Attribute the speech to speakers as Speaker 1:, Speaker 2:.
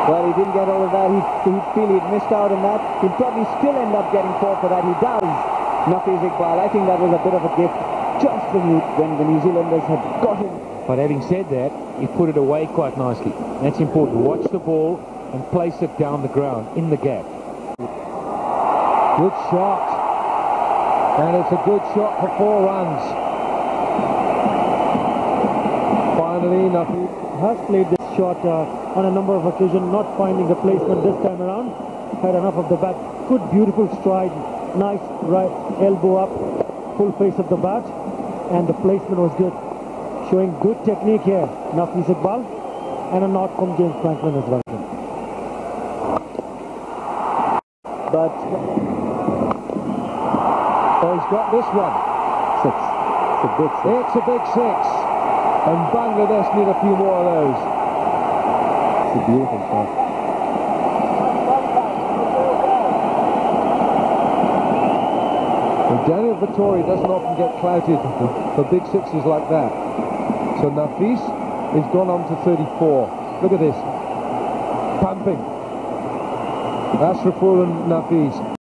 Speaker 1: Well, he didn't get all of that. He'd feel he'd missed out on that. He'd probably still end up getting caught for that. He does. Nafiz Iqbal, I think that was a bit of a gift just when the New Zealanders had got him.
Speaker 2: But having said that, he put it away quite nicely. That's important. Watch the ball and place it down the ground, in the gap.
Speaker 3: Good shot. And it's a good shot for 4 runs. Finally, Nafiz
Speaker 4: has played this shot on a number of occasions, not finding a placement this time around. Had enough of the bat. Good, beautiful stride. Nice right elbow up, full face of the bat. And the placement was good. Showing good technique here. Nafiz Iqbal. And a nod from James Franklin as well.
Speaker 1: But
Speaker 3: he's got this one.
Speaker 1: 6. It's a big 6.
Speaker 3: It's a big 6. And Bangladesh need a few more of those.
Speaker 1: It's a beautiful shot.
Speaker 3: And Daniel Vettori doesn't often get clouted for big 6s like that. So Nafiz has gone on to 34. Look at this. Pumping. Ashraful and Nafiz.